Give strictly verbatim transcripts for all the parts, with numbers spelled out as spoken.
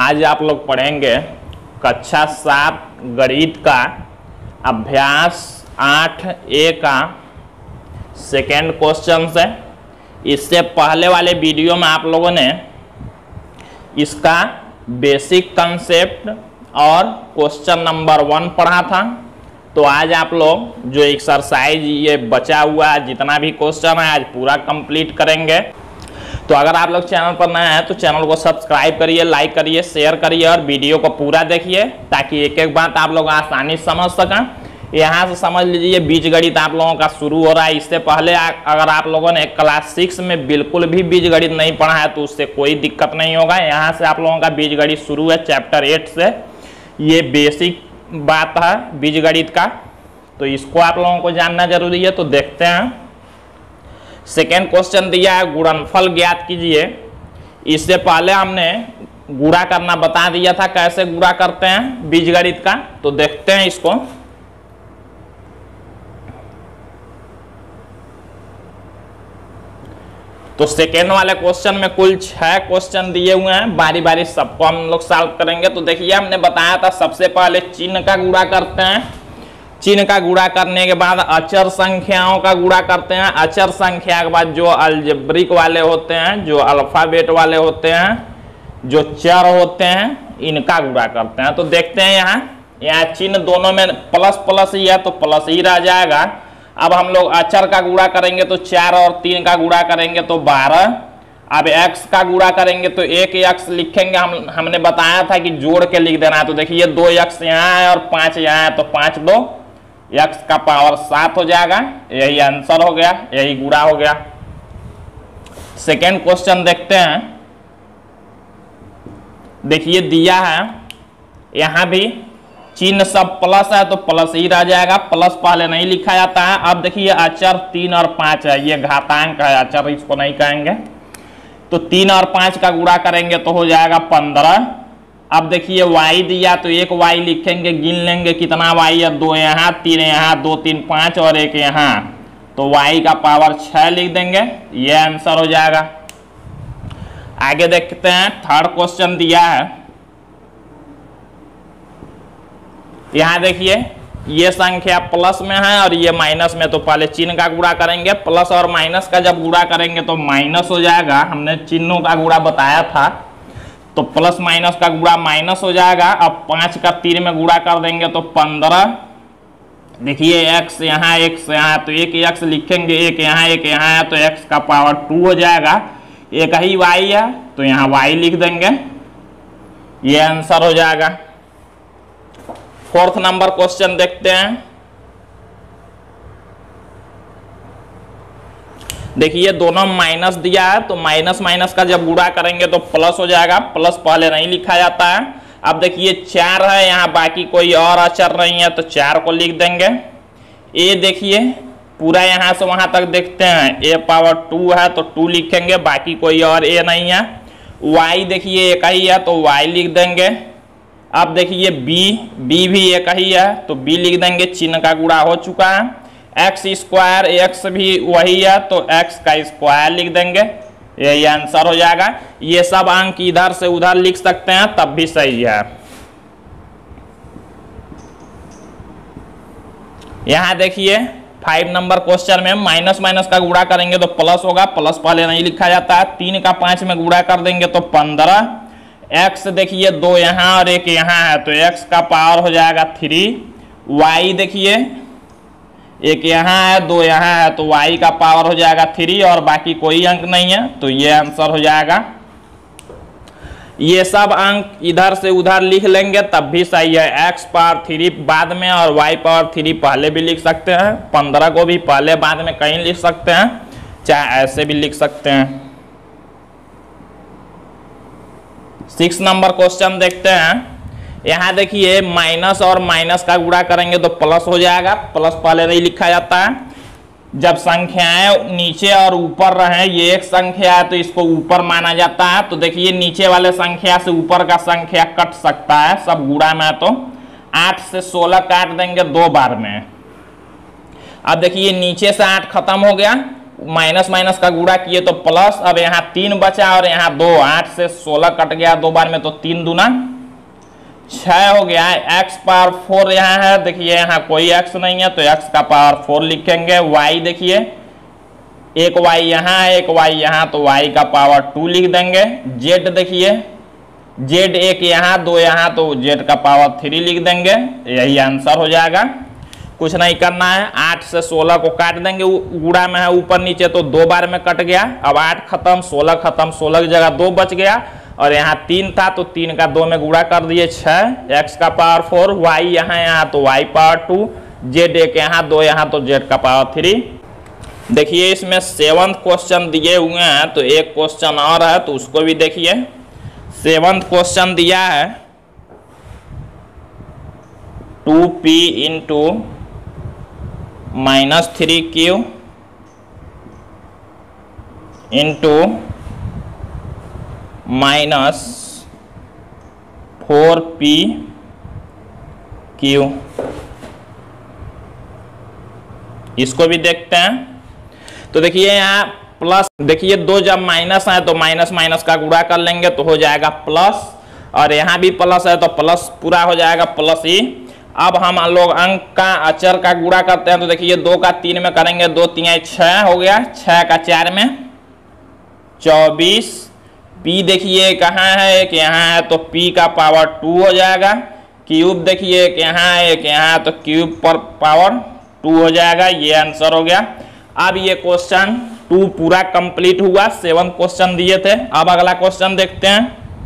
आज आप लोग पढ़ेंगे कक्षा सात गणित का अभ्यास आठ ए का सेकेंड क्वेश्चन से। इससे पहले वाले वीडियो में आप लोगों ने इसका बेसिक कंसेप्ट और क्वेश्चन नंबर वन पढ़ा था। तो आज आप लोग जो एक्सरसाइज ये बचा हुआ जितना भी क्वेश्चन है आज पूरा कंप्लीट करेंगे। तो अगर आप लोग चैनल पर नए हैं तो चैनल को सब्सक्राइब करिए, लाइक करिए, शेयर करिए और वीडियो को पूरा देखिए ताकि एक एक बात आप लोग आसानी से समझ सकें। यहाँ से समझ लीजिए बीजगणित आप लोगों का शुरू हो रहा है। इससे पहले अगर आप लोगों ने क्लास सिक्स में बिल्कुल भी बीजगणित नहीं पढ़ा है तो उससे कोई दिक्कत नहीं होगा। यहाँ से आप लोगों का बीजगणित शुरू है चैप्टर एट से। ये बेसिक बात है बीजगणित का, तो इसको आप लोगों को जानना जरूरी है। तो देखते हैं सेकेंड क्वेश्चन दिया है गुणनफल ज्ञात कीजिए। इससे पहले हमने गुणा करना बता दिया था, कैसे गुणा करते हैं बीजगणित का। तो देखते हैं इसको। तो सेकेंड वाले क्वेश्चन में कुल छह क्वेश्चन दिए हुए हैं, बारी बारी सबको हम लोग सॉल्व करेंगे। तो देखिए हमने बताया था सबसे पहले चिन्ह का गुणा करते हैं, चिन्ह का गुणा करने के बाद अचर संख्याओं का गुणा करते हैं, अचर संख्या के बाद जो अलजेब्रिक वाले होते हैं, जो अल्फाबेट वाले होते हैं, जो चर होते हैं, इनका गुणा करते हैं। तो देखते हैं यहाँ यहाँ चिन्ह दोनों में प्लस प्लस ही है तो प्लस ही रह जाएगा। अब हम लोग अचर का गुणा करेंगे तो चार और तीन का गुणा करेंगे तो बारह। अब x का गुणा करेंगे तो एक x लिखेंगे। हम हमने बताया था कि जोड़ के लिख देना है। तो देखिए दो x यहाँ है और पाँच यहाँ है तो पाँच दो x का पावर सात हो जाएगा। यही आंसर हो गया, यही गुणा हो गया। सेकेंड क्वेश्चन देखते हैं। देखिए दिया है यहाँ भी चिन्ह सब प्लस है तो प्लस ही रह जाएगा, प्लस पहले नहीं लिखा जाता है। अब देखिए अचर तीन और पाँच है, ये घातांक है, अचर इसको नहीं कहेंगे। तो तीन और पाँच का गुणा करेंगे तो हो जाएगा पंद्रह। अब देखिए y दिया तो एक y लिखेंगे, गिन लेंगे कितना y है, दो यहाँ, तीन यहाँ, दो तीन पाँच और एक यहाँ, तो y का पावर छः लिख देंगे, ये आंसर हो जाएगा। आगे देखते हैं थर्ड क्वेश्चन दिया है। यहाँ देखिए ये संख्या प्लस में है और ये माइनस में, तो पहले चिन्ह का गुणा करेंगे। प्लस और माइनस का जब गुणा करेंगे तो माइनस हो जाएगा। हमने चिन्हों का गुणा बताया था तो प्लस माइनस का गुणा माइनस हो जाएगा। अब पाँच का तीन में गुणा कर देंगे तो पंद्रह। देखिए x यहाँ x यहाँ तो एक x लिखेंगे, एक यहाँ एक यहाँ है तो x का पावर टू हो जाएगा। एक ही y है तो यहाँ y लिख देंगे, ये आंसर हो जाएगा। फोर्थ नंबर क्वेश्चन देखते हैं। देखिए दोनों माइनस दिया है तो माइनस माइनस का जब गुणा करेंगे तो प्लस हो जाएगा, प्लस पहले नहीं लिखा जाता है। अब देखिए चार है यहाँ, बाकी कोई और अचर नहीं है तो चार को लिख देंगे। ए देखिए पूरा यहाँ से वहां तक देखते हैं, ए पावर टू है तो टू लिखेंगे, बाकी कोई और ए नहीं है। वाई देखिए एक ही है तो वाई लिख देंगे। अब देखिए b b भी एक ही है तो b लिख देंगे, चिन्ह का गुणा हो चुका है। एक्स स्क्वायर x भी वही है तो x का स्क्वायर लिख देंगे, यही आंसर हो जाएगा। ये सब अंक इधर से उधर लिख सकते हैं तब भी सही है। यहाँ देखिए फाइव नंबर क्वेश्चन में माइनस माइनस का गुणा करेंगे तो प्लस होगा, प्लस पहले नहीं लिखा जाता है। तीन का पाँच में गुणा कर देंगे तो पंद्रह। x देखिए दो यहाँ और एक यहाँ है तो x का पावर हो जाएगा थ्री। y देखिए एक यहाँ है दो यहाँ है तो y का पावर हो जाएगा थ्री और बाकी कोई अंक नहीं है तो ये आंसर हो जाएगा। ये सब अंक इधर से उधर लिख लेंगे तब भी सही है। x पावर थ्री बाद में और y पावर थ्री पहले भी लिख सकते हैं, पंद्रह को भी पहले बाद में कहीं लिख सकते हैं, चाहे ऐसे भी लिख सकते हैं। सिक्स नंबर क्वेश्चन देखते हैं। यहाँ देखिए माइनस और माइनस का गुणा करेंगे तो प्लस हो जाएगा, प्लस पहले नहीं लिखा जाता है। जब संख्याएं नीचे और ऊपर रहे, ये एक संख्या है तो इसको ऊपर माना जाता है। तो देखिए नीचे वाले संख्या से ऊपर का संख्या कट सकता है सब गुणा में, तो आठ से सोलह काट देंगे दो बार में। अब देखिए नीचे से आठ खत्म हो गया, माइनस माइनस का गुणा किए तो प्लस, अब यहाँ तीन बचा और यहाँ दो, आठ से सोलह कट गया दो बार में, तो तीन दूना छह हो गया। एक्स पावर फोर यहाँ है, देखिए यहाँ कोई एक्स नहीं है तो एक्स का पावर फोर लिखेंगे। वाई देखिए एक वाई यहाँ है, एक वाई यहाँ, तो वाई का पावर टू लिख देंगे। जेड देखिए जेड एक यहाँ दो यहाँ, तो जेड का पावर थ्री लिख देंगे। यही आंसर हो जाएगा, कुछ नहीं करना है। आठ से सोलह को काट देंगे, गुणा में है ऊपर नीचे तो दो बार में कट गया। अब आठ खत्म, सोलह खत्म, सोलह की जगह दो बच गया और यहाँ तीन था तो तीन का दो में गुणा कर दिए छः। एक्स का पावर फोर, वाई यहाँ यहाँ तो वाई पावर टू, जेड एक यहाँ दो यहाँ तो जेड का पावर थ्री। देखिए इसमें सेवंथ क्वेश्चन दिए हुए हैं, तो एक क्वेश्चन और है तो उसको भी देखिए। सेवंथ क्वेश्चन दिया है two P into minus three Q into minus four P Q. इसको भी देखते हैं। तो देखिए यहाँ प्लस, देखिए दो जब माइनस है तो माइनस माइनस का गुणा कर लेंगे तो हो जाएगा प्लस, और यहाँ भी प्लस है तो प्लस पूरा हो जाएगा प्लस ही। अब हम लोग अंक का अचर का गुणा करते हैं, तो देखिए दो का तीन में करेंगे, दो तीन छः हो गया, छः का चार में चौबीस। पी देखिए कहाँ है, एक यहाँ है तो पी का पावर टू हो जाएगा। क्यूब देखिए एक यहाँ है एक यहाँ है तो क्यूब पर पावर टू हो जाएगा। ये आंसर हो गया। अब ये क्वेश्चन टू पूरा कंप्लीट हुआ, सेवन क्वेश्चन दिए थे। अब अगला क्वेश्चन देखते हैं।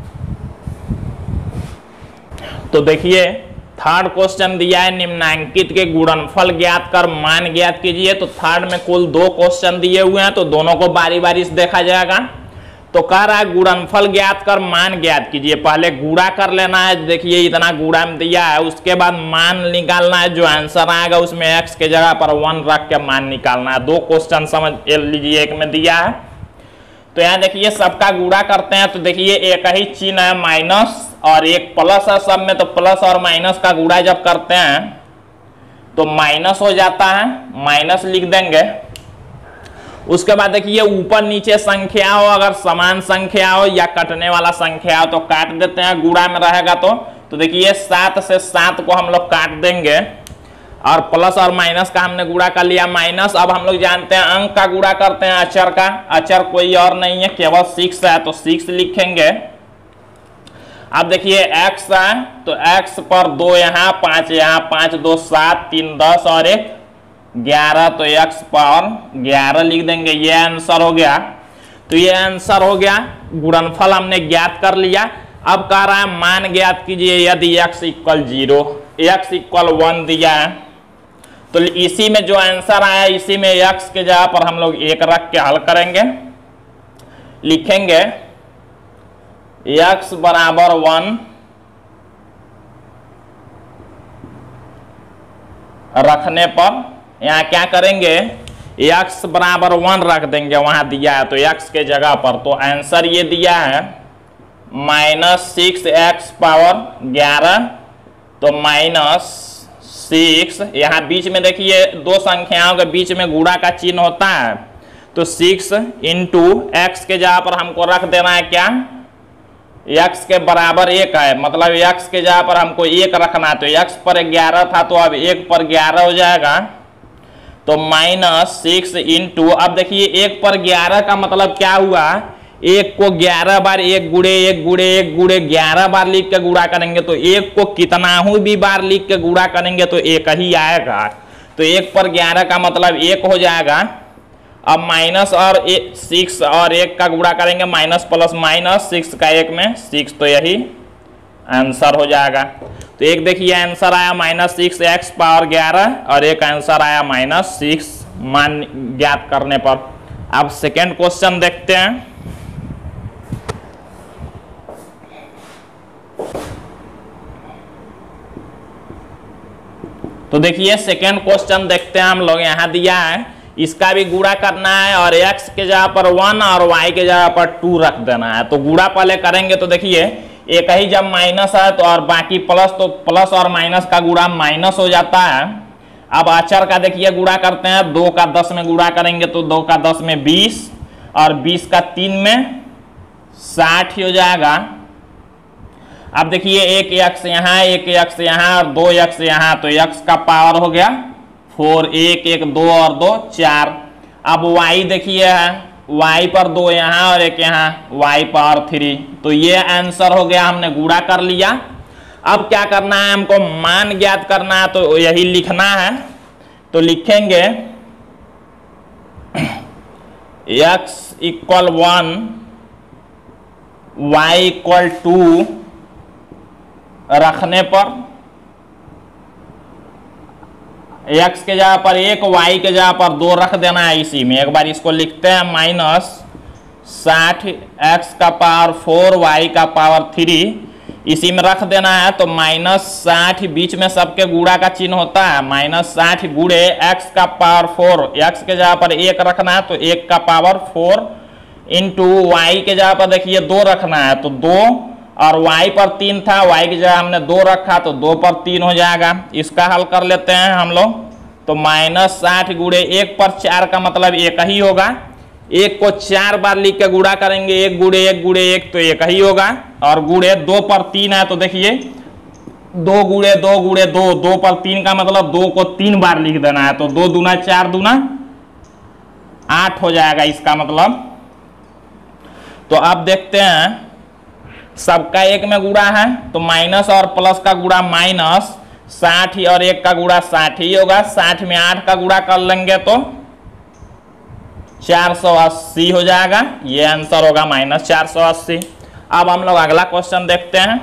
तो देखिए थर्ड क्वेश्चन दिया है, निम्नांकित के गुणनफल ज्ञात कर मान ज्ञात कीजिए। तो थर्ड में कुल दो क्वेश्चन दिए हुए हैं, तो दोनों को बारी बारी से देखा जाएगा। तो कह रहा है गुणनफल ज्ञात कर मान ज्ञात कीजिए। पहले गुणा कर लेना है, देखिए इतना गुणा में दिया है, उसके बाद मान निकालना है। जो आंसर आएगा उसमें एक्स के जगह पर वन रख के मान निकालना है। दो क्वेश्चन समझ लीजिए, एक में दिया है। तो यहाँ देखिए सबका गुणा करते हैं, तो देखिए एक ही चिन्ह है माइनस और एक प्लस है सब में, तो प्लस और माइनस का गुणा जब करते हैं तो माइनस हो जाता है, माइनस लिख देंगे। उसके बाद देखिए ऊपर नीचे संख्या हो, अगर समान संख्या हो या कटने वाला संख्या हो तो काट देते हैं, गुणा में रहेगा तो तो देखिए सात से सात को हम लोग काट देंगे, और प्लस और माइनस का हमने गुणा कर लिया माइनस। अब हम लोग जानते हैं अंक का गुणा करते हैं अचर का। अचर कोई और नहीं है, केवल सिक्स है, तो सिक्स लिखेंगे। अब देखिए x है तो x पर दो यहाँ, पाँच यहाँ, पाँच दो सात, तीन दस और एक ग्यारह, तो x पर ग्यारह लिख देंगे। ये आंसर हो गया। तो ये आंसर हो गया, गुणनफल हमने ज्ञात कर लिया। अब कह रहा है मान ज्ञात कीजिए यदि x equal zero, X equal one दिया है, तो इसी में जो आंसर आया इसी में x के जगह पर हम लोग एक रख के हल करेंगे। लिखेंगे x बराबर वन रखने पर यहाँ क्या करेंगे, x बराबर वन रख देंगे, वहां दिया है तो x के जगह पर। तो आंसर ये दिया है माइनस सिक्स एक्स पावर ग्यारह, तो माइनस सिक्स, यहाँ बीच में देखिए दो संख्याओं के बीच में गुणा का चिन्ह होता है, तो सिक्स इंटू एक्स के जगह पर हमको रख देना है क्या, x के बराबर एक है, मतलब x के जगह पर हमको एक रखना है। तो x पर ग्यारह था तो अब एक पर ग्यारह हो जाएगा, तो माइनस सिक्स इंटू, अब देखिए एक पर ग्यारह का मतलब क्या हुआ, एक को ग्यारह बार एक गुड़े एक गुड़े एक गुड़े ग्यारह बार लिख के गुणा करेंगे, तो एक को कितना ही भी बार लिख के गुणा करेंगे तो एक ही आएगा। तो एक पर ग्यारह का मतलब एक हो जाएगा। अब माइनस और एक, सिक्स और एक का गुणा करेंगे, माइनस प्लस माइनस, सिक्स का एक में सिक्स, तो यही आंसर हो जाएगा। तो एक देखिए आंसर आया माइनस सिक्स एक्स पावर ग्यारह, और एक आंसर आया माइनस सिक्स मान ज्ञात करने पर। अब सेकेंड क्वेश्चन देखते हैं। तो देखिए सेकेंड क्वेश्चन देखते हैं हम लोग। यहाँ दिया है इसका भी गुणा करना है, और x के जगह पर वन और y के जगह पर टू रख देना है। तो गुणा पहले करेंगे, तो देखिए एक ही जब माइनस है तो और बाकी प्लस, तो प्लस और माइनस का गुणा माइनस हो जाता है। अब अचर का देखिए गुणा करते हैं, दो का दस में गुणा करेंगे तो दो का दस में बीस और बीस का तीन में साठ हो जाएगा। अब देखिए एक एक्स यहाँ, एक एक्स यहाँ और दो एक्स यहाँ, तो एक्स का पावर हो गया फोर, एक एक दो और दो चार। अब वाई देखिए है, y पर दो यहाँ और एक यहाँ, y पावर थ्री। तो ये आंसर हो गया, हमने गुणा कर लिया। अब क्या करना है, हमको मान ज्ञात करना है, तो यही लिखना है। तो लिखेंगे x equal one, y equal two रखने पर x के जगह पर एक, y के जगह पर दो रख देना है। इसी में एक बार इसको लिखते हैं, माइनस साठ एक्स का पावर फोर, वाई का पावर थ्री, इसी में रख देना है। तो माइनस साठ बीच में सबके गुणा का चिन्ह होता है, माइनस साठ गुणे एक्स का पावर फोर, एक्स के जगह पर एक रखना है तो एक का पावर फोर इंटू वाई के जगह पर देखिए दो रखना है तो दो, और y पर तीन था, y की जगह हमने दो रखा तो दो पर तीन हो जाएगा। इसका हल कर लेते हैं हम लोग। तो माइनस साठ गुणे एक पर चार का मतलब एक ही होगा। एक को चार बार लिख के गुणा करेंगे, एक गुणे एक गुणे एक तो एक ही होगा। और गुणे दो पर तीन है तो देखिए दो गुणे दो गुणे दो, दो पर तीन का मतलब दो को तीन बार लिख देना है। तो दो दूना चार दूना आठ हो जाएगा इसका मतलब। तो अब देखते हैं, सबका एक में गुणा है तो माइनस और प्लस का गुणा माइनस, साठ और एक का गुणा साठ ही होगा। साठ में आठ का गुणा कर लेंगे तो चार सौ अस्सी हो जाएगा। ये आंसर होगा माइनस चार सौ अस्सी। अब हम लोग अगला क्वेश्चन देखते हैं।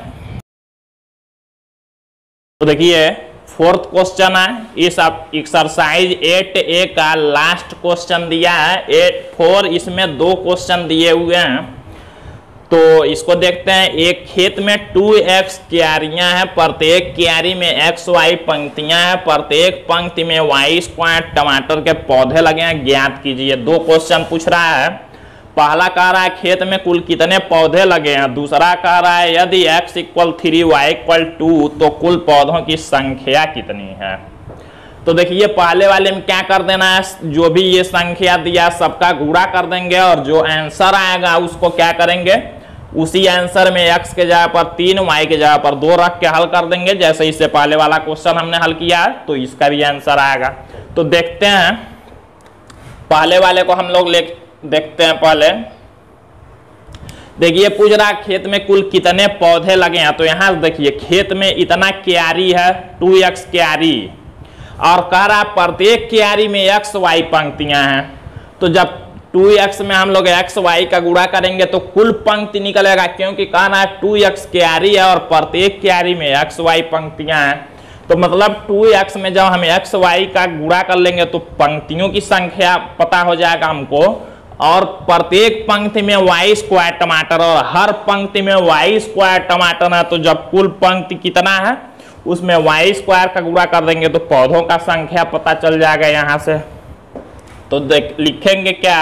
तो देखिए फोर्थ क्वेश्चन है, इस एक्सरसाइज एट ए का लास्ट क्वेश्चन दिया है। एट फोर इसमें दो क्वेश्चन दिए हुए हैं। तो इसको देखते हैं। एक खेत में टू एक्स क्यारियां हैं, प्रत्येक क्यारी में एक्स वाई पंक्तियां हैं, प्रत्येक पंक्ति में वाई स्क्वायर टमाटर के पौधे लगे हैं, ज्ञात कीजिए। दो क्वेश्चन पूछ रहा है। पहला कह रहा है खेत में कुल कितने पौधे लगे हैं, दूसरा कह रहा है यदि X equal three Y equal two तो कुल पौधों की संख्या कितनी है। तो देखिए पहले वाले में क्या कर देना है, जो भी ये संख्या दिया सबका गुणा कर देंगे और जो आंसर आएगा उसको क्या करेंगे, उसी आंसर में x के जगह पर तीन, y के जगह पर दो रख के हल कर देंगे। जैसे इससे पहले वाला क्वेश्चन हमने हल किया है तो इसका भी आंसर आएगा। तो देखते हैं, पहले वाले को हम लोग ले देखते हैं। पहले देखिए पूछ रहा खेत में कुल कितने पौधे लगे हैं। तो यहां देखिए खेत में इतना क्यारी है, टू एक्स क्यारी, और कह रहा प्रत्येक क्यारी में एक्स वाई पंक्तियां हैं। तो जब टू एक्स में हम लोग एक्स वाई का गुणा करेंगे तो कुल पंक्ति निकलेगा, क्योंकि कहना है टू एक्स क्यारी है और प्रत्येक क्यारी में एक्स वाई पंक्तियां हैं। तो मतलब टू एक्स में जब हम एक्स वाई का गुणा कर लेंगे तो पंक्तियों की संख्या पता हो जाएगा हमको, और प्रत्येक पंक्ति में वाई स्क्वायर टमाटर, और हर पंक्ति में वाई स्क्वायर टमाटर है। तो जब कुल पंक्ति कितना है उसमें वाई स्क्वायर का गुणा कर देंगे तो पौधों का संख्या पता चल जाएगा यहां से। तो देख लिखेंगे क्या,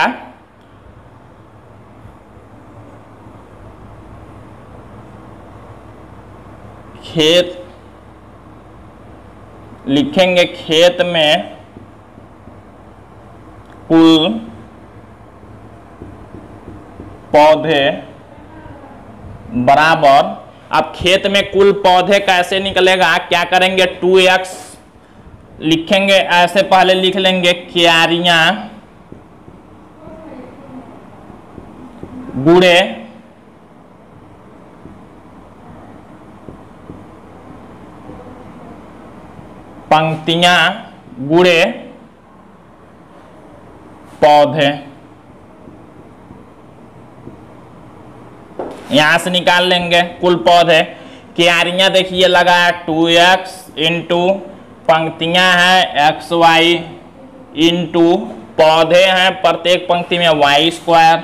खेत लिखेंगे खेत में कुल पौधे बराबर, अब खेत में कुल पौधे कैसे निकलेगा, क्या करेंगे, टू एक्स लिखेंगे, ऐसे पहले लिख लेंगे क्यारियां गुणे पंक्तियां गुणे पौधे। यहां से निकाल लेंगे कुल पौधे। क्यारियां देखिए लगा है टू एक्स इंटू पंक्तियां हैं एक्स वाई इंटू पौधे हैं प्रत्येक पंक्ति में वाई स्क्वायर।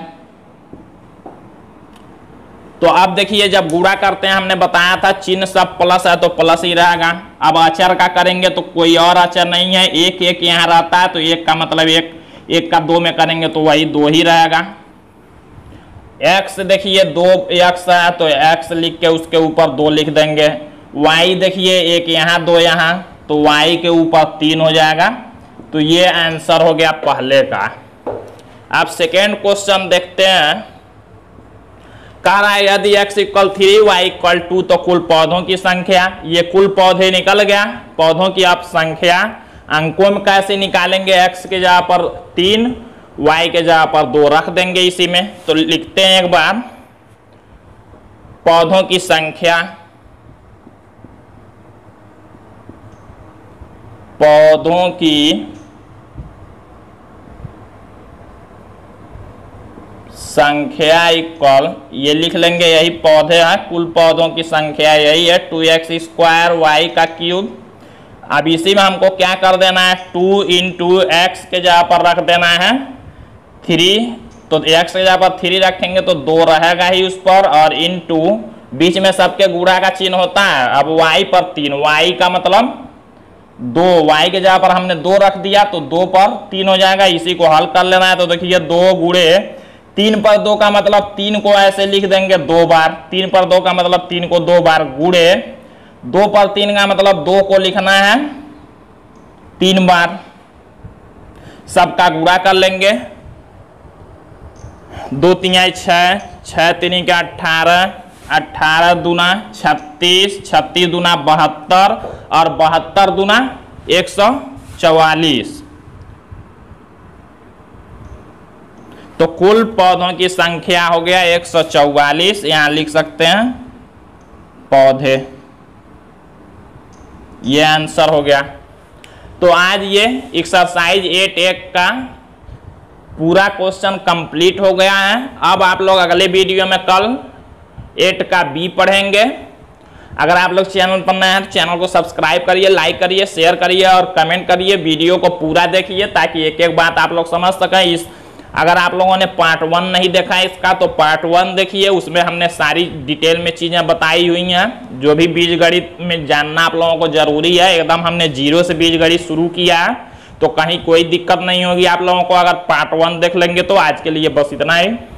तो अब देखिए जब गुणा करते हैं हमने बताया था चिन्ह सब प्लस है तो प्लस ही रहेगा। अब अचर का करेंगे तो कोई और अचर नहीं है, एक एक यहाँ रहता है तो एक का मतलब एक, एक का दो में करेंगे तो वही दो ही रहेगा। x देखिए दो x है तो x लिख के उसके ऊपर दो लिख देंगे। y देखिए एक यहाँ दो यहाँ तो y के ऊपर तीन हो जाएगा। तो ये आंसर हो गया पहले का। अब सेकेंड क्वेश्चन देखते हैं। कह रहा है यदि x equal three Y equal two तो कुल पौधों की संख्या, ये कुल पौधे निकल गया। पौधों की आप संख्या अंकों में कैसे निकालेंगे, x के जगह पर तीन, y के जगह पर दो रख देंगे इसी में। तो लिखते हैं एक बार, पौधों की संख्या, पौधों की संख्या इक्वल, ये लिख लेंगे, यही पौधे हैं, कुल पौधों की संख्या यही है, टू एक्स स्क्वायर वाई का क्यूब। अब इसी में हमको क्या कर देना है, टू इंटू एक्स के जगह पर रख देना है थ्री। तो एक्स के जगह पर थ्री रखेंगे तो दो रहेगा ही उस पर, और इंटू बीच में सबके गुणा का चिन्ह होता है। अब वाई पर तीन, वाई का मतलब दो, वाई के जगह पर हमने दो रख दिया तो दो पर तीन हो जाएगा। इसी को हल कर लेना है। तो देखिए दो गुणे तीन पर दो का मतलब तीन को ऐसे लिख देंगे दो बार, तीन पर दो का मतलब तीन को दो बार, गुणे दो पर तीन का मतलब दो को लिखना है तीन बार। सबका गुणा कर लेंगे, दो तिहाई छः, छः तीन का अट्ठारह, अट्ठारह दूना छत्तीस, छत्तीस दूना बहत्तर, और बहत्तर दूना एक सौ चौवालीस। तो कुल पौधों की संख्या हो गया एक सौ चौवालीस। यहां लिख सकते हैं पौधे, ये आंसर हो गया। तो आज ये एक्सरसाइज एट एक का पूरा क्वेश्चन कंप्लीट हो गया है। अब आप लोग अगले वीडियो में कल एट का बी पढ़ेंगे। अगर आप लोग चैनल पर नए हैं तो चैनल को सब्सक्राइब करिए, लाइक करिए, शेयर करिए और कमेंट करिए। वीडियो को पूरा देखिए ताकि एक एक बात आप लोग समझ सकें। इस अगर आप लोगों ने पार्ट वन नहीं देखा है इसका तो पार्ट वन देखिए, उसमें हमने सारी डिटेल में चीज़ें बताई हुई हैं। जो भी बीजगणित में जानना आप लोगों को जरूरी है, एकदम हमने जीरो से बीजगणित शुरू किया है, तो कहीं कोई दिक्कत नहीं होगी आप लोगों को अगर पार्ट वन देख लेंगे। तो आज के लिए बस इतना ही।